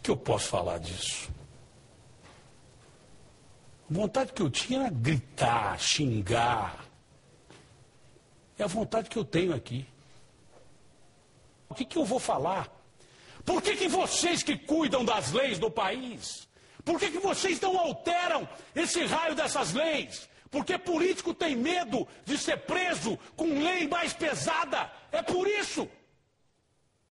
que eu posso falar disso? A vontade que eu tinha era gritar, xingar. É a vontade que eu tenho aqui. O que eu vou falar? Por que vocês que cuidam das leis do país, por que vocês não alteram esse raio dessas leis? Porque político tem medo de ser preso com lei mais pesada. É por isso.